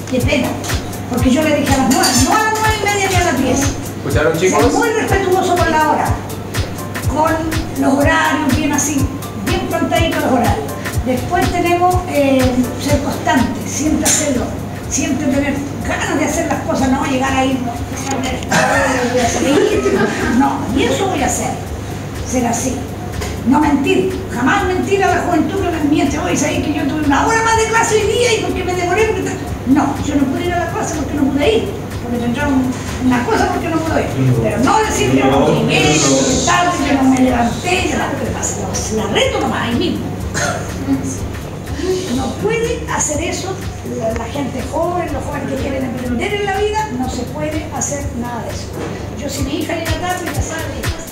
Qué pena, porque yo le dije a las 9, no a las 9:30 ni a las 10. ¿Escucharon, chicos? Ser muy respetuoso con la hora, con los horarios, bien así, bien plantaditos los horarios. Después tenemos ser constante, siempre hacerlo, siempre tener ganas de hacer las cosas, no llegar a ir, no, y eso voy a hacer, ser así. No mentir, jamás mentir a la juventud que me miente. Hoy sabéis que yo tuve 1 hora más de clase hoy día y porque me demoré. No, yo no pude ir a la clase porque no pude ir, porque tendrán una cosa porque no pude ir. Pero no decir que no llegué, que llegué tarde, que no me levanté, la reto nomás ahí mismo. No puede hacer eso la gente joven, los jóvenes que quieren emprender en la vida, no se puede hacer nada de eso. Yo si mi hija llega tarde, ya sabe,